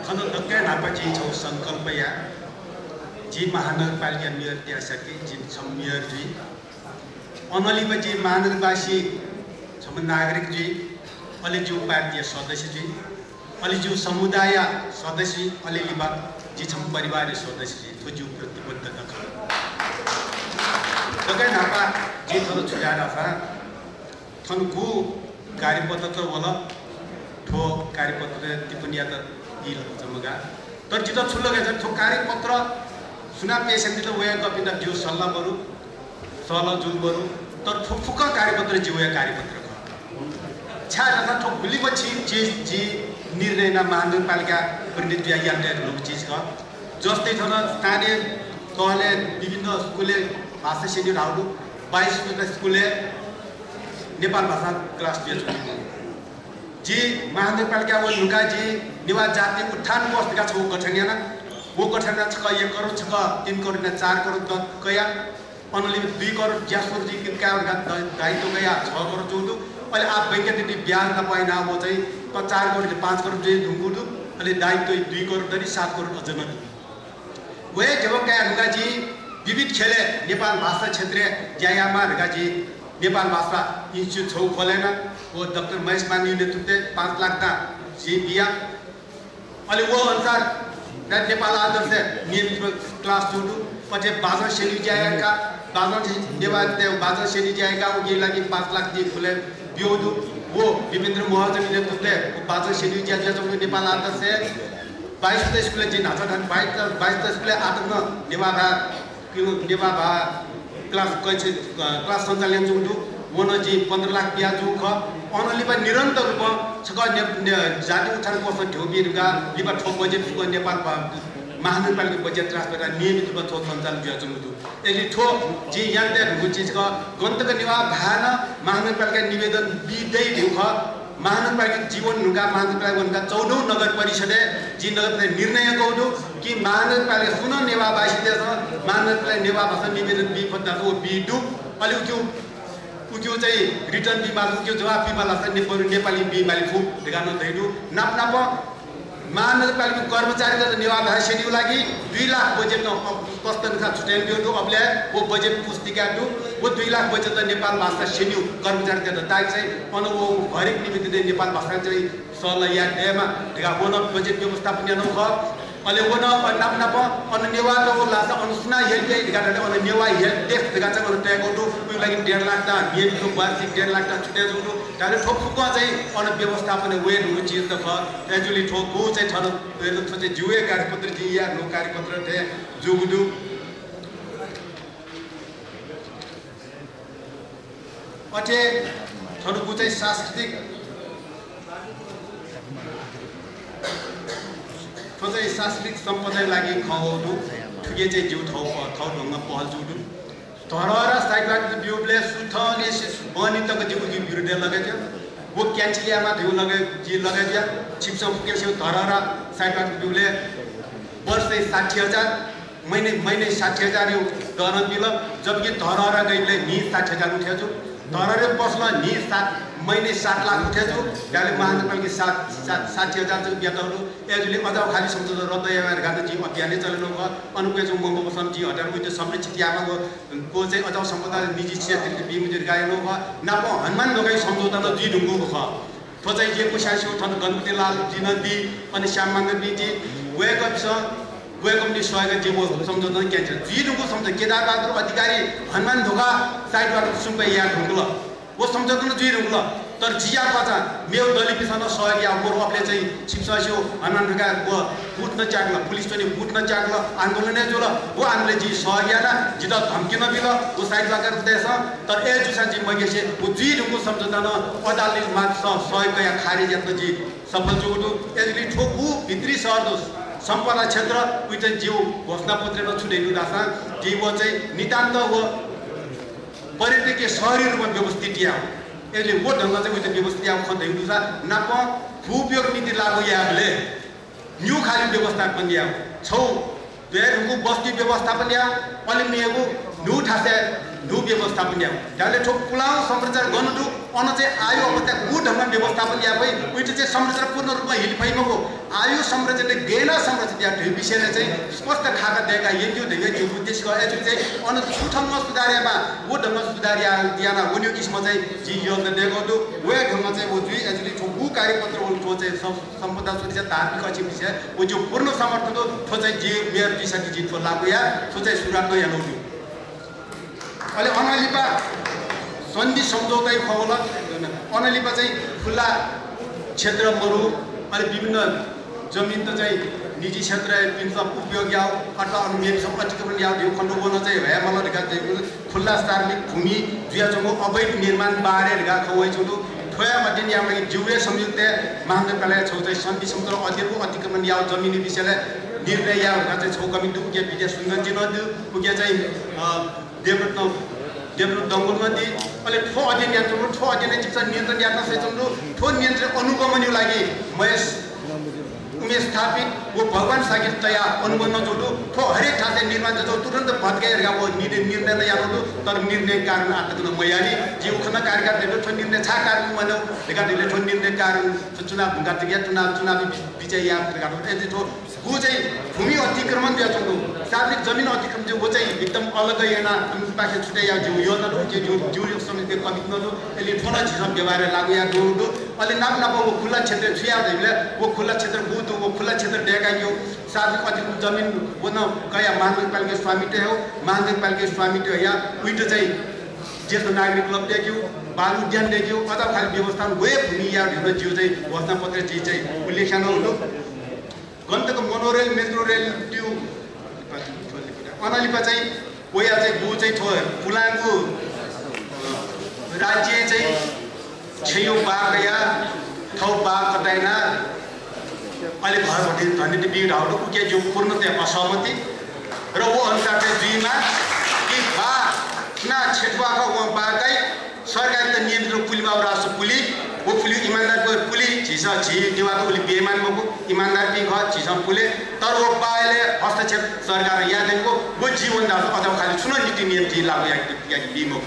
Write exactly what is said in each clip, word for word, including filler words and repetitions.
खन दक्कै नापाची छौ संकल्प या जी महानगरपालिका मेयर त्यासके जी छम मेयर जी अनली बजी महानगरवासी छम नागरिक जी अलिजु पार्टी सदस्य जी अलिजु समुदाय सदस्य अलिलिबा जी छम परिवार सदस्य जी थुजु प्रतिबद्धता ख दक्कै नापा जी थलो छुजारा था थनको कार्यपत्र वाला ठो कार्यपत्र टिप्पणी त दिल जमगा तर जित छुल्लो गए ठो कार्यपत्र सुना पेशेन्ट त वे कपिना जो सल्लाह बरु सल्लाह जुल बरु तर ठो फुक कार्यपत्र जी वे कार्यपत्र छ छा जता ठो भुली पछि जी जी निर्णय न महानगरपालिका प्रतिनिधि यान्ते लोक चीज का जस्तै थन स्थानीय तहले विभिन्न स्कुलले भाषा सेन्टर आउनु बाइस स्कुलले नेपाल भाषा क्लास दिएको जी महानगरपालिका वो लुका जी निवास जाति उत्थान बस्तीका छौ गठनिया वो गठनिया छ एक करोड छ तीन करोड न चार करोड द कया अनलि दुई करोड ज्यासुर जी किनका दायित्व गया छ करोड चौदो अहिले आप बैंक दिदी ब्याज न पाइना वो चाहिँ त चार करोड पाँच करोड जे ढुङ्गुडु अहिले दायित्व दुई करोड दरी सात करोड अझ न वे जब क्या लुका जी विविध खेले नेपाल भाषा क्षेत्रीय ज्यायामा लुका जी नेपाल भाषा इन्स्टिट्युट छौ खोलेन वो डॉक्टर महेश मान्यू नेतृत्व पाँच लाख का जी बिया अलि वो अनुसार नेपाल आदर्श नियमित क्लास जोडु पछि बाजा सेली जाएका बाजा नेपाल बाजा सेली जाएका उगी लागि पाँच लाख दी खुले बियोदु वो विभिन्न महाजन नेतृत्व बाजा सेली जाए जो नेपाल आदर्श बाईस स्कुल जी नाचा धन बाईस बाईस स्कुल आठ न नेवाभा नेवाभा क्लास कैसे क्लास सञ्चालन जोडु वन जी पंद्रह लाख ब्याज ख अनली निरंतर रूपमा छक जाति उठान कोष ढोबीहरूका लिबा ठो बजेट नेपाल महानगरपालिका बजेट ट्रान्सफर नियमित रूपमा ठो सञ्चालन बिहाजु यदि ठो जी यहाँ त्यहाँ चीज का गन्तक निवा भान महानगरपालिका निवेदन दिँदै ढुख महानगरपालिका जीवन ढुङ्गा महानगरपालिका वनका चौधौँ नगर परिषद जी नगर निर्णय गौडु कि महानगरपालिका सुन नेवा बासी महानगरपालिका नेवा भाषा निवेदन बी पत्ता वो बी डु अलि उक्यो उक्यो चाहिँ रिटर्न बीमा उक्यो जवाब बीमा लाग्छ नेपाली नेपाली बीमाले फु देखाउन दैडु नाप नाप महानगरपालिका कर्मचारी त नेवा भाषा सेनिको लागि दुई लाख बजेट पस्तनखा छुट्याइ दियो अबले वो बजेट पुस्तिका दु वो दुई लाख बजेट त नेपाल भाषा सेनिउ कर्मचारी त ताइ चाहिँ अन वो हरेक निमित्त नेपाल भाषा चाहिँ सल्लाह या देमा देगा वन बजेट व्यवस्थापन न ख अले वन नाप नाप अन नेवा त लासा अनुसुना हेल्प दिगाले अन नेवा हेल्प डेस्क दिगा चाहिँ अन ट्याग गर्नु उयो लागि डेढ़ लाख ता नियमित वार्षिक डेढ़ लाख ता छुट्याइ दिनु ताले ठोक फुक चाहिँ अन व्यवस्थापन वेन हुनु चीज त ख एक्चुअली ठोक को चाहिँ ठन वेन चाहिँ जुए कार्यपत्र जी या नो कार्यपत्र थे जुगुदु अथे ठन को चाहिँ सांस्कृतिक चाहिँ सांस्कृतिक सम्पदालाई लागि खौदु ठुके चाहिँ जिउ ठाउँ ठाउँ ढङ्ग पहल जुडु धरहरा साइडबाट बिउले सुथले बनितको जिउकी विरुद्ध लगाइदियो वो क्यान्चिलियामा धिउ लगाइ जी लगाइदियो छिप्सो फुकेसो धरहरा साइडबाट बिउले वर्ष साठी हजार महिने महिने साठी हजार यो दरन बिल जबकि धरहरा गइले नि साठी हजार उठ्याछु धरहरे पस्ला नि सात महिने सात लाख उठ्याछु त्याले महानगरपालिका सात साठी हजार चाहिँ ब्याटहरू एजुले अझ खाली सम्झौता रद्द यार गाडा जी अभियान चलाउनु भयो अनुपेज मङ्गो समझी हजार उयो संरक्षित यामाको को चाहिँ अझ सम्पदा निजी क्षेत्र बिमुतिर गायनु भयो नाप हनुमान ढोकाई सम्झौता त जी ढुङ्गो ख थो चाहिँ जे कुसासी ठन गणपति लाल जी नदी अनि श्याम मन्दिर जी वेकअप छ वेकअप नि सहयोग जे सम्झौता क्यान्सल जी ढुङ्गो सम्झौता केदारबहादुर अधिकारी हनुमान ढोका साइडबाट सुम्पै या ढुङ्गो वो सम्झौता जी ढुङ्गो तर जिया पचा मेरो दलितसँग सहयोग या बरु अपले चाहिँ छिप्सो हनुमान ढोका वो फुट्न चाग्ल पुलिस पनि फुट्न चाग्ल आन्दोलन जो वो आन्दोलन जी सहयोग या जित धम्की नबिल वो साइड लगाएर उठ्दैछ तर ए जुसा जी मगेसे वो जी ढुङ्गो सम्झौता न अदालत मात्र सहयोग या खारिज यात्रा जी सफल जुगु यसले ठोकु भित्री सहर दो सम्पदा क्षेत्र उयो चाहिँ जिउ घोषणा पत्रमा छुट्याइनु दासा जी वो चाहिँ नितान्त वो पर्यटकीय शहरी रूपमा व्यवस्थित या यसले वो ढङ्ग चाहिँ उयो व्यवस्थित या खदै दुसा नाप उपयोग नीति लागू याले न्यू खाली व्यवस्थापन या छौ देहको बस्ती व्यवस्थापन या अलिमिएको न्यू ठासे न्यू व्यवस्थापन या जाले ठोक पुलाउ संरचना गर्नु अन चाहिँ आयु अवस्था गु ढङ्ग व्यवस्थापन या भई उइट चाहिँ संरचना पूर्ण रूपमा हिलफैमको आयु संरचना गेना संरचना या ठुइ विषयले चाहिँ स्पष्ट खाका दिएका यज्ञ देगा यो उद्देश्य एजु चाहिँ अन सुठङ्ग सुधारेमा गु ढङ्ग सुधारिया दियाना उन्यो किसिम चाहिँ जी योजना दिएको दु वे ढङ्ग चाहिँ वो जुइ एजुले गु कार्यपत्र वो चाहिँ सम्पदा सुरक्षा धार्मिक अछि विषय वो जो पूर्ण समर्थन दो थो चाहिँ जी मेयर दिशा जी थो लागु या थो चाहिँ सुरात न यानो दु अहिले अनलिपा सन्धि सम्झौता खवला अनलिपा चाहिँ खुला क्षेत्र मरु अनि विभिन्न जमिन त चाहिँ निजी क्षेत्र पिन्छ उपयोग याव अथवा अनुमेय अतिक्रमण याव यो खण्ड बोल्न चाहिँ भए मलाई गा खुला सार्वजनिक भूमि जुया जंगो अवैध निर्माण बारे गा खवै जुदु थोया मध्ये यामै जुवे संयुक्त महानगरपालिका छौ चाहिँ सन्धि सम्झौता अध्ययको अतिक्रमण याव जमिनी विषयले निर्णय याव गा चाहिँ छौ कमिटी उके विद्या सुन्दर जिन उके चाहिँ देवरत्न देवरत्न दंगलमध्ये अहिले ठो अध्ययन यात्रु ठो अध्ययन चिप्सा नियन्त्रण यात्रा सहितम्रो ठो नियन्त्रण अनुगमनयो लागि महेश उमेश स्थापित वो भगवान सागिर तया अनुबंध जोडो ठो हरेक ठासे निर्माण जो तुरंत भटकेर वो निर्णय न यारो तर निर्णय कारण आतक मयाली जीव खना कार्यक्रम देबो ठो निर्णय छा कारण मनो लेका दिले ठो निर्णय कारण चुनाव गातिया चुनाव चुनावी विजय यात्रा गाडो एते ठो गु चाहिँ भूमि अतिक्रमण दिया छौ सार्वजनिक जमिन अतिक्रमण जो वो चाहिँ एकदम अलग हैन हामी पाखे छुटे या जो योजना दु जे जो जो समिति कमिट न दु एले ठोना छिसम व्यवहार लागु या दु दु अले नाप नाप वो खुला क्षेत्र छुया दैले वो खुला क्षेत्र गु दु वो खुला क्षेत्र डेगा यो सार्वजनिक अतिक्रमण जमिन वो न गया महानगरपालिका स्वामित्व हो महानगरपालिका स्वामित्व या उइट चाहिँ ज्येष्ठ नागरिक क्लब देख्यो बाल उद्यान देख्यो अथवा खाली व्यवस्था वे भूमि या ढुङ्गा जिउ चाहिँ घोषणा पत्र चाहिँ चाहिँ उल्लेखन हुनु गन्तको मोनोरेल मेट्रो रेल त्यो अनलिपा चाहिँ ओया चाहिँ गु चाहिँ थो फुलाङको राज्य चाहिँ छेयो बाग या थौ बाग कटाइना अहिले घरबाट धनिटी बिगाउनु उके जो पूर्णतया असहमति र वो अनुसार चाहिँ दुईमा कि बा ना छेटवाका वो बागै सरकारी त नियन्त्रण पुलिमा राष्ट्र पुलि वो पुलि ईमानदार को पुलि झिसा झि दिवाको उली बेईमान मको ईमानदार पि ख झिसा पुले तर वो पाएले हस्तक्षेप सरकार यादेको वो जीवन दास अथवा खाली सुन नीति नियम जी लागु या या बिमो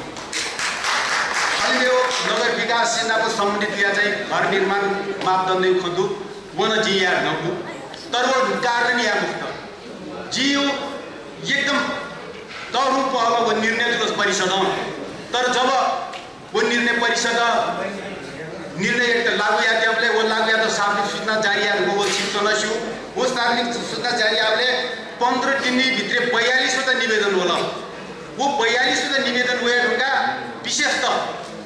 अहिले यो नगर विकास सेनाको सम्बन्धित या चाहिँ घर निर्माण मापदण्ड खदु वन जी या नगु तर वो कारण या मुक्त जियो एकदम तरु पहल वो निर्णय जुलस परिषद तर जब वो निर्णय परिषद निर्णय एक लागू या त्यावले वो लागू या तो सार्वजनिक सूचना जारी या वो सूचना छु वो सार्वजनिक सूचना जारी आवले पंद्रह दिन भित्र बयालीस वटा निवेदन होला वो बयालीस वटा निवेदन वे ढुंगा विशेष त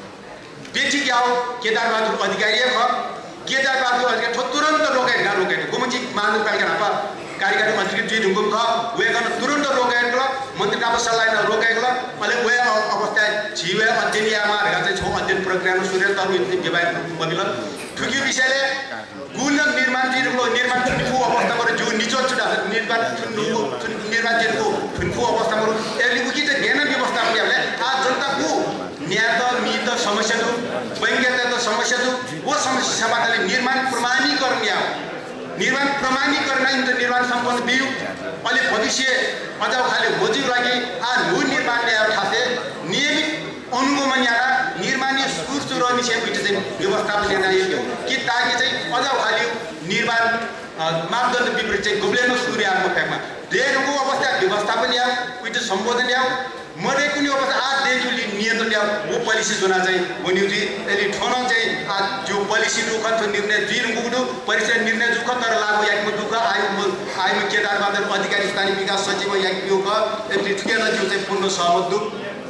बेटी जाओ केदार बहादुर अधिकारी ख केदार बहादुर अधिकारी तुरंत रोके ना रोके गोमजी महानगरपालिका नापा कार्यकारी मन्त्री जी ढुंगम ख वे गन तुरंत रोके गला मन्त्री नापा सल्लाह रोके गला अले वे अवस्था जीवे अध्ययन या मार चाहिँ छौ अध्ययन प्रक्रिया न सूर्य तरु इतने व्यवहार बगिल ठुकी विषयले गुण निर्माण जिरुको निर्माण ठुनफु अवस्थामा जो निचो छुटा निर्माण ठुनफु निर्माण जिरुको ठुनफु अवस्थामा एली उकी चाहिँ ज्ञान व्यवस्था पनि हामीले आ जनताको न्याय मित समस्या दु वैज्ञानिक त समस्या दु वो समस्या समाधानले निर्माण प्रमाणीकरण या निर्माण प्रमाणीकरण इंत निर्माण सम्पन्न बिउ अहिले भविष्य अझ खाली होजिउ लागि आ नु निर्माण या ठासे नियमित अनुगमन या निर्माणीय सुर सुर निशे बिट चाहिँ व्यवस्थापन लिन आयो कि ताकि चाहिँ अझ खाली निर्माण मापदण्ड विपरीत चाहिँ गोब्लेनो सूर्य आगो फ्याकमा देहको अवस्था व्यवस्थापन या उइट सम्बोधन या मरे कुनै अवस्था आ देजुली नियन्त्रण या वो पोलिसी जुना चाहिँ वन्युजी एली ठोन चाहिँ आ जो पोलिसी दुख त निर्णय दिनु गुडु परिषद निर्णय दुख तर लागु याक दुख आयो आयो केदार बहादुर अधिकारी स्थानीय विकास सचिव याक यो क एली ठुकेला जो चाहिँ पूर्ण सहमत दु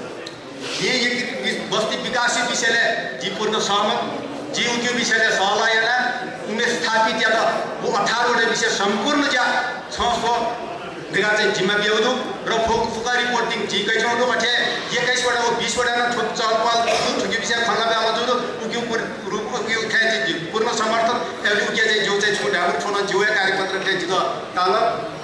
ये एक बस्ती विकास विषयले जी पूर्ण सहमत जीव के विषयले सल्लाह याना उमेश स्थापित या त वो अठारह वटा विषय सम्पूर्ण ज्या छ सौ देखा चाहिँ जिम्मा बेउदु र फोक फुका रिपोर्टिङ जी कै छौ अठे एक्काइस वटा वो बीस वटा न ठोक चलपल ठुकी विषय खला बे आला जुदु उक्यु रूप उक्यु खाइ चाहिँ पूर्ण समर्थन एली उक्या चाहिँ जो चाहिँ छोटा हाम्रो छोना जुवे कार्यपत्र के जित ताल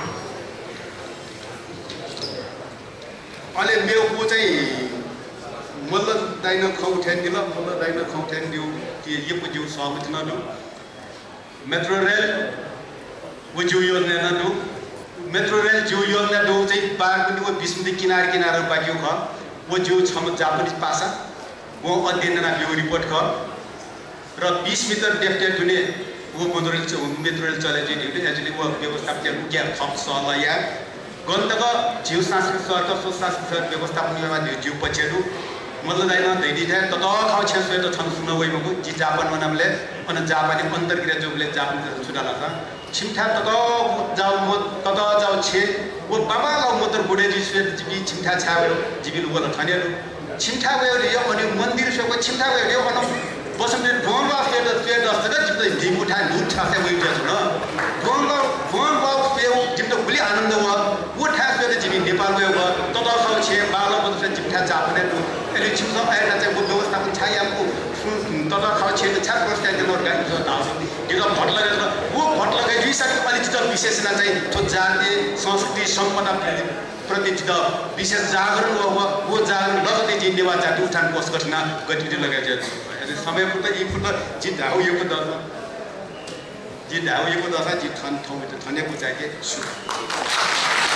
अले मेउको चाहिँ मल्ल दाइन खौ ठ्यान दिल मल्ल दाइन खौ ठ्यान दिउ कि ये पुजु सहमति न दु मेट्रो रेल वो जो योजना न दु मेट्रो रेल जो योजना दो चाहिँ बाग पनि वो बिस्मुदी किनार किनार बाकियो ख वो जो छम जापानीज पासा वो अध्ययन ना यो रिपोर्ट ख र बीस मिटर डेप्थ हुने वो मदुरल मेट्रोल चले जे ड्युटी एक्चुअली वो व्यवस्थापन क्या खप सला या गन्तक जीव सांस्कृतिक सहर सो सांस्कृतिक सहर व्यवस्थापन में जीव पछेडु मतलब दाइना दैडी थे तत खाउ छे सो त छन सुन वइ मगु जी जापान वनामले अन जापानी अन्तर्क्रिया जोबले जापान त सुनाला था छिमठा तत जाउ म तत जाउ छे वो बाबा ल मोतर बुढे जी स्वे जी छिमठा छाबे जीबी लुगल थनेरु छिमठा वयो यो अनि मन्दिर सको छिमठा वयो यो अन बसन्ते ढोंगा फेद फेद दस्तक जित ढिम उठा लुट छासे वइ जस न ढोंगा ढोंगा फेउ जित बुली आनन्द व वो ठास फेद जीबी नेपाल वयो व तत खाउ छे बाल बद छिमठा जापाने एले छिमसा आएला चाहिँ वो व्यवस्थापन छायाको तत खाउ छे त छाप प्रस्ताव दिन और गाई जो दाउ दिलो भट लगेर वो भट लगाइ दुईसाठी अलिकति त विशेषना चाहिँ थो जाति संस्कृति सम्पदा प्रति त विशेष जागरण हो वो जागरण लगते जी नेवा जाति उठान कोष घटना गतिविधि लगाइ छ समय पुरा एक पुरा जी धाउ यो त जी धाउ यो त जी ठन ठौ ठने बुझाके सु